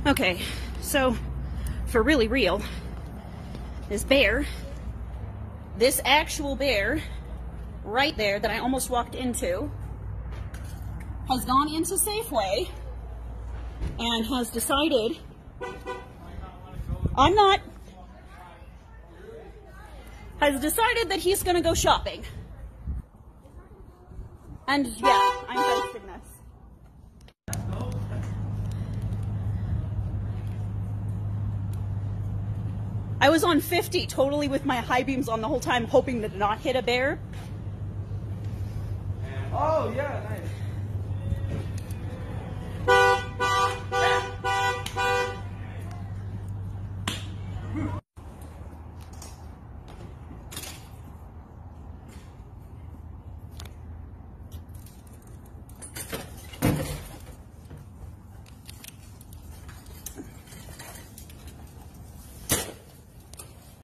Okay, so for really real, this bear, this actual bear right there that I almost walked into, has gone into Safeway and has decided, has decided that he's gonna go shopping. And yeah, I'm posting this. I was on 50 totally with my high beams on the whole time, hoping to not hit a bear. Oh yeah, nice.